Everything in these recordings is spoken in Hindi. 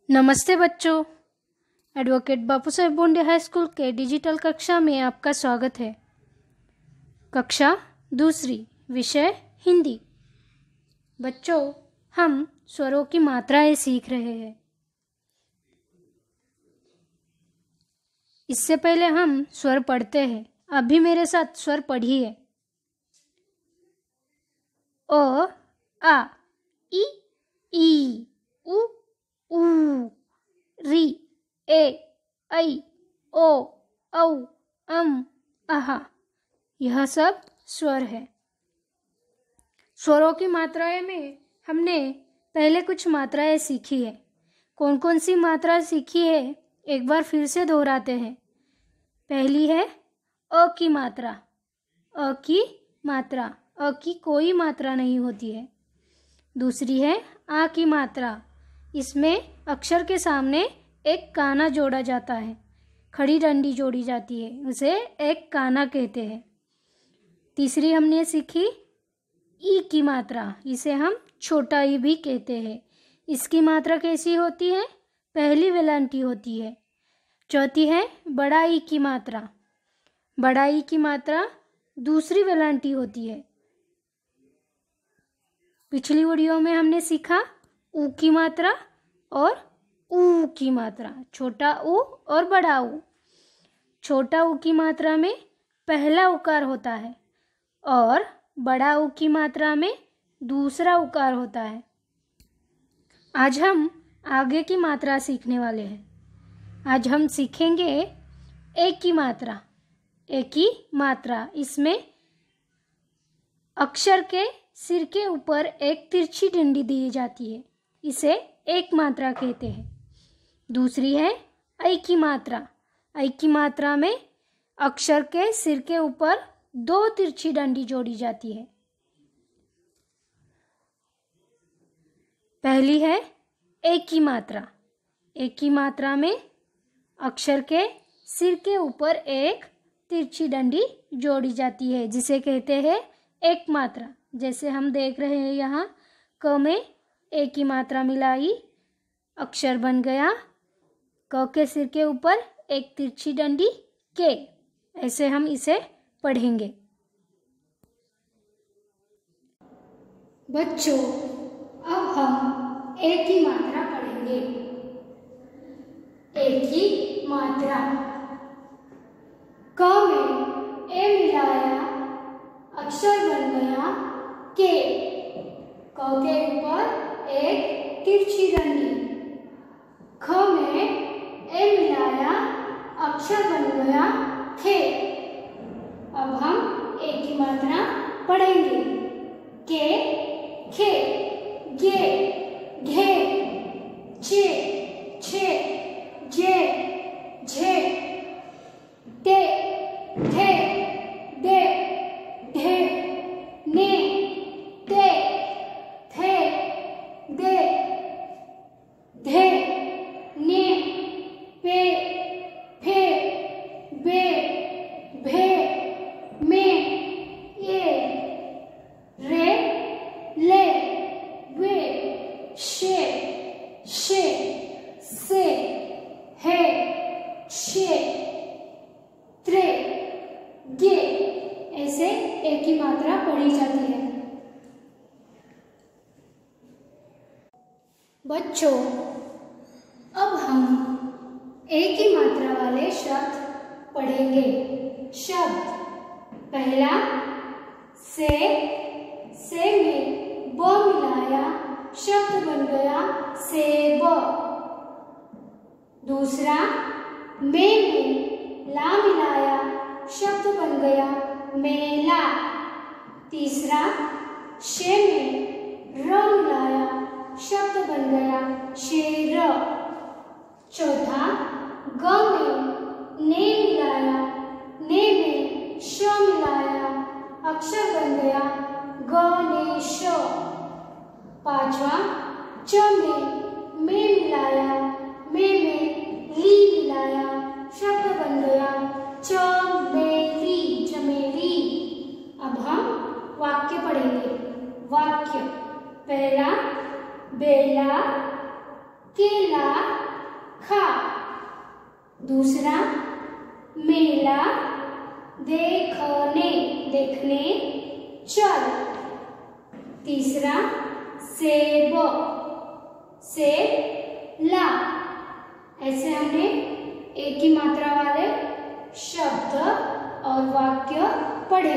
नमस्ते बच्चों। Advocate Bapu Saheb Bonde high school के डिजिटल कक्षा में आपका स्वागत है। कक्षा दूसरी, विषय हिंदी। बच्चों, हम स्वरों की मात्राएं सीख रहे हैं। इससे पहले हम स्वर पढ़ते हैं। अभी मेरे साथ स्वर पढ़िए। ओ, आ, ई, उ, ऊ, री, ए, ऐ, ओ, औ, अहा। यह सब स्वर है। स्वरों की मात्राएं में हमने पहले कुछ मात्राएं सीखी है। कौन कौन सी मात्रा सीखी है एक बार फिर से दोहराते हैं। पहली है अ की मात्रा। अ की मात्रा, अ की कोई मात्रा नहीं होती है। दूसरी है आ की मात्रा। इसमें अक्षर के सामने एक काना जोड़ा जाता है, खड़ी डंडी जोड़ी जाती है, उसे एक काना कहते हैं। तीसरी हमने सीखी ई की मात्रा। इसे हम छोटा ई भी कहते हैं। इसकी मात्रा कैसी होती है? पहली वेलांटी होती है। चौथी है बड़ा ई की मात्रा। बड़ा ई की मात्रा दूसरी वेलांटी होती है। पिछली वीडियो में हमने सीखा ऊ की मात्रा और ऊ की मात्रा, छोटा ऊ और बड़ा ऊ। छोटा ऊ की मात्रा में पहला उकार होता है और बड़ा ऊ की मात्रा में दूसरा उकार होता है। आज हम आगे की मात्रा सीखने वाले हैं। आज हम सीखेंगे ए की मात्रा। ए की मात्रा, इसमें अक्षर के सिर के ऊपर एक तिरछी डंडी दी जाती है, इसे एक मात्रा कहते हैं। दूसरी है ऐ की मात्रा। ऐ की मात्रा में अक्षर के सिर के ऊपर दो तिरछी डंडी जोड़ी जाती है। पहली है ए की मात्रा। ए की मात्रा में अक्षर के सिर के ऊपर एक तिरछी डंडी जोड़ी जाती है, जिसे कहते हैं एक मात्रा। जैसे हम देख रहे हैं यहाँ क में ए की मात्रा मिलाई, अक्षर बन गया क के सिर के ऊपर एक तिरछी डंडी के। ऐसे हम इसे पढ़ेंगे। बच्चों, अब हम ए की मात्रा पढ़ेंगे। ए की मात्रा। क में ए मिलाया, अक्षर बन गया के। क के ऊपर एक तिरछी डंडी। ख में ए मिलाया, अक्षर बन गया खे। अब हम ए की मात्रा पढ़ेंगे। के, खे, गे, घे, चे, छे, जे, झे, टे, ठे, दे, ढे, ने, ते, थे, दे, धे, ने, पे, फे, बे, भे, मे, ये, रे, ले, वे, शे, शे, से, हे, शे, त्रे, गे। ऐसे ए की मात्रा पढ़ी जाती है। बच्चों, अब हम ए की मात्रा वाले शब्द पढ़ेंगे। शब्द पहला से में ब मिलाया, शब्द बन गया सेब। दूसरा में ला मिलाया, शब्द बन गया मेला। तीसरा शे में र मिलाया, शब्द बन गया शेर। चौथा ग में ने मिलाया, ने में श मिलाया, अक्षर बन गया गणेश। पांचवा च में मिलाया, में ली मिलाया, शब्द बन गया चमेली, चमेली। अब हम वाक्य पढ़ेंगे। वाक्य पहला बेला, केला, दूसरा मेला देखने, देखने चल। तीसरा सेब, सेब ला। ऐसे हमने एक ही मात्रा वाले शब्द और वाक्य पढ़े।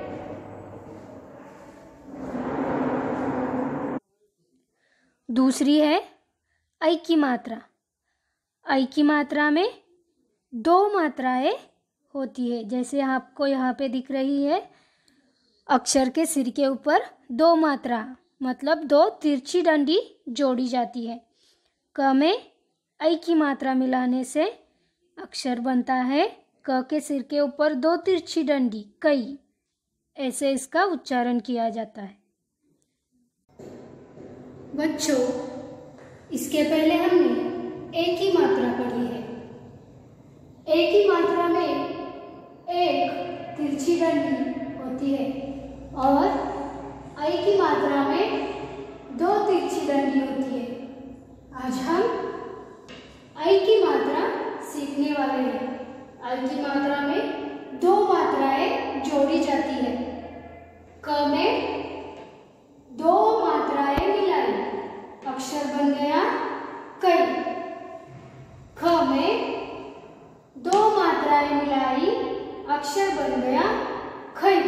दूसरी है ऐ की मात्रा। ऐ की मात्रा में दो मात्राएं होती है, जैसे आपको यहाँ पे दिख रही है, अक्षर के सिर के ऊपर दो मात्रा, मतलब दो तिरछी डंडी जोड़ी जाती है। क में ऐ की मात्रा मिलाने से अक्षर बनता है क के सिर के ऊपर दो तिरछी डंडी, कई। ऐसे इसका उच्चारण किया जाता है। बच्चों, इसके पहले हमने एक ही मात्रा पढ़ी है। एक ही मात्रा में एक तिरछी डंडी होती है और ऐ की मात्रा में दो तिरछी डंडी होती है। आज हम ऐ की मात्रा सीखने वाले हैं। ऐ की मात्रा में दो मात्राएं जोड़ी जाती है। क में दो मात्राएं मिलाई, अक्षर बन गया कई। ख में दो मात्राएं मिलाई, अक्षर बन गया खई।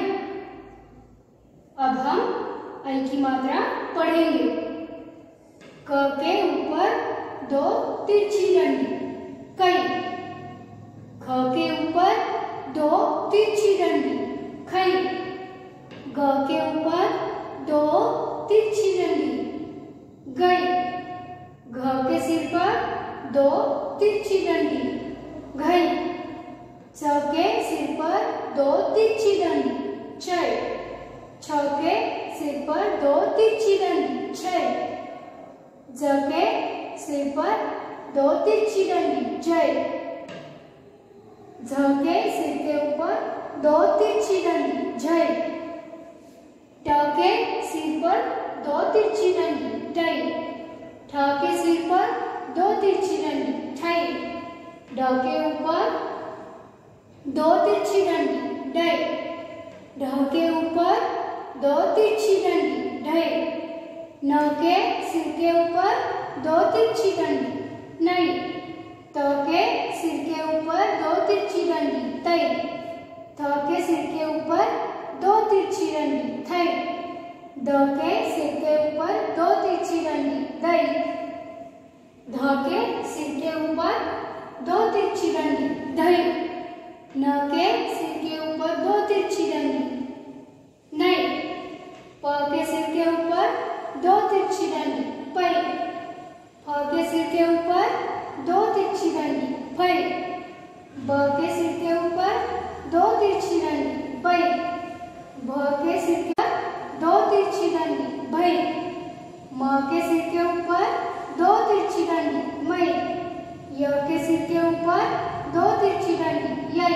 अब हम ऐ की मात्रा पढ़ेंगे। क के ऊपर दो तिरछी डंडी, कई। ख के ऊपर दो तिरछी डंडी, खई। ग के ऊपर दो तिरछी डंडी, गई। घ के सिर पर दो तिरछी डंडी, घई। च के सिर पर दो तिरछी डंडी, छई। छ के सिर पर दो तिरछी डंडी, छई। ज के सिर पर दो तिरछी डंडी, जय। झ के सिर के ऊपर दो तिरछी डंडी, झय। ट के सिर पर दो तिरछी डंडी, टई। ठ के सिर पर दो तिरछी डंडी, ठई। ड के ऊपर दो तिरछी डंडी, डई। ढ के ऊपर दो तिरछी डंडी, ढई। न के सिर के ऊपर दो तिरछी डंडी, नई। त के सिर के ऊपर दो तिरछी डंडी, तई। थ के सिर के ऊपर दो तिरछी डंडी, थई। द के सिर के ऊपर दो तिरछी डंडी, दई। ध के सिर के ऊपर दो तिरछी डंडी, धई। न के सिर के ऊपर दो तिरछी डंडी, नई। प के सिर के ऊपर दो तिरछी डंडी, पई। फ के सिर के ऊपर दो तिरछी डंडी, फई। ब के सिर के ऊपर दो तिरछी डंडी, बई। भ के सिर के दो तिरछी डंडी, भई। म के सिर के ऊपर दो तिरछी डंडी, मई। य के सिर के ऊपर दो तिरछी डंडी, यई।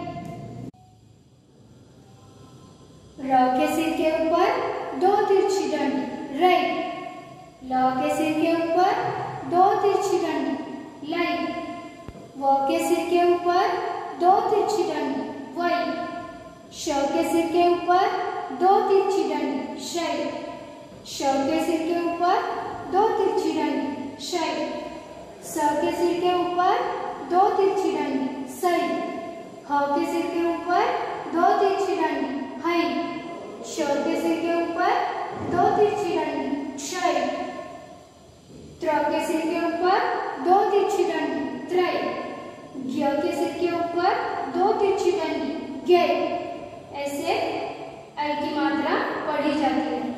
र के सिर के ऊपर दो तिरछी डंडी, रई। ल के सिर के ऊपर दो तिरछी डंडी, लई। व के सिर के ऊपर दो तिरछी डंडी, वई। श के सिर के ऊपर दो तिरछी डंडी, शई। श के सिर के ऊपर दो तिरछी डंडी, शई। स के सिर के ऊपर दो तिरछी डंडी, सई। ह के सिर के ऊपर दो तिरछी डंडी, हई। श के सिर के ऊपर दो तिरछी डंडी, क्षय। त्र के सिर के ऊपर दो तिरछी डंडी, त्रय। ज्ञ के सिर के ऊपर दो तिरछी डंडी, ज्ञय। ऐसे ऐ की मात्रा पढ़ी जाती है।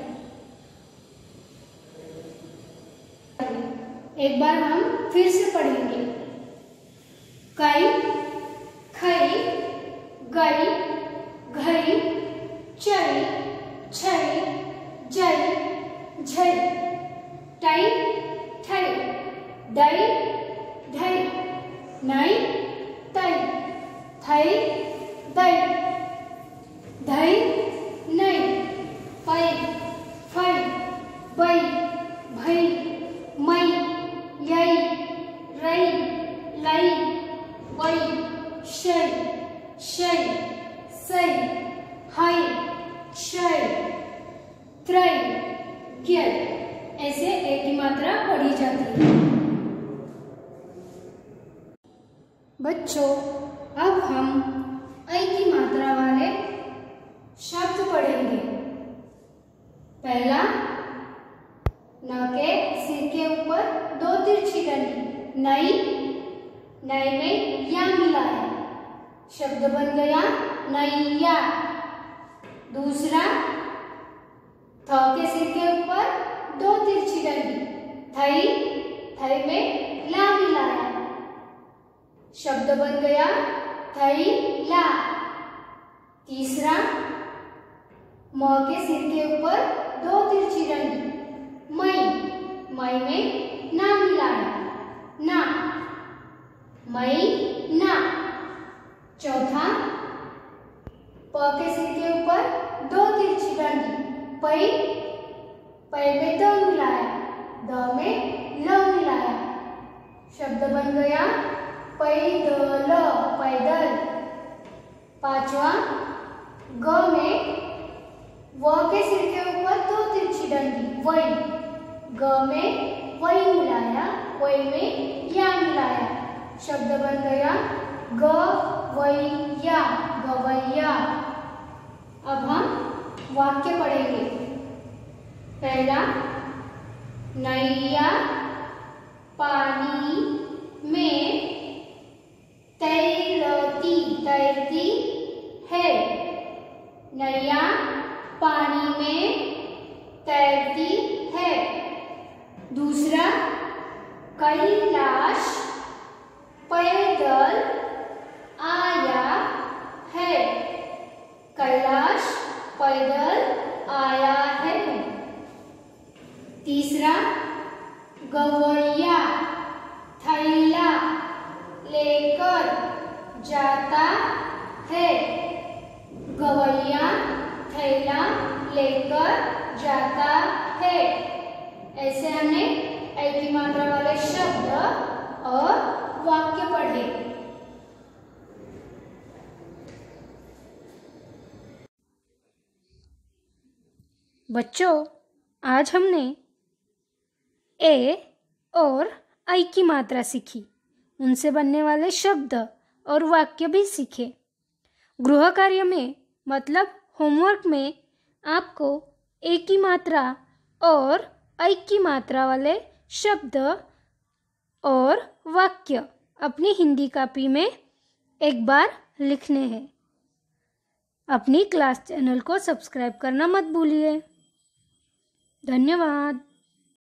एक बार हम फिर से पढ़ेंगे। कई, खई, गई, घई, चई, छई, जई, झई। टई, ठई, दई, ढई, नई, तई, थई, दई, धई, नई, पई, फई, बई, भई, मई, यई, रई, लई, वै, शै, शै, सै, है, क्षय, त्रय, क्य। ऐसे ए की मात्रा पढ़ी जाती है। बच्चों, अब हम ऐ की मात्रा वाले शब्द पढ़ेंगे। पहला, न के सिर के ऊपर दो तिरछी डंडी, नई, नई में या मिला है, शब्द बन गया नैया। दूसरा, थ के सिर के ऊपर दो तिरछी डंडी, थई, थई में ला मिला है, शब्द बन गया थैला। तीसरा, म के सिर के ऊपर दो तिरछी डंडी, मई, मई में ना मिला है, ना, मई ना। चौथा, प के सिर के ऊपर दो तिरछी डंडी, पई, पै में द मिला है, द में ल मिला है, शब्द बन गया पैदल, पैदल। पांचवा, ग में व के सिर के ऊपर दो तिरछी डंडी, वै, ग में वै मिलाया, वै में या मिलाया, शब्द बन गया गवैया, गवैया। अब हम वाक्य पढ़ेंगे। पहला, नैया पानी में तैरती, तैरती है। नैया पानी में तैरती है। दूसरा, कैलाश पैदल आया है, कैलाश पैदल आया है। तीसरा, गवैया थैला लेकर जाता है, गवैया थैला लेकर जाता है। ऐसे हमने ऐ की मात्रा वाले शब्द और वाक्य पढ़े। बच्चों, आज हमने ए और ऐ की मात्रा सीखी, उनसे बनने वाले शब्द और वाक्य भी सीखे। गृह कार्य में मतलब होमवर्क में आपको ए की मात्रा और ऐ की मात्रा वाले शब्द और वाक्य अपनी हिंदी कॉपी में एक बार लिखने हैं। अपनी क्लास चैनल को सब्सक्राइब करना मत भूलिए। धन्यवाद।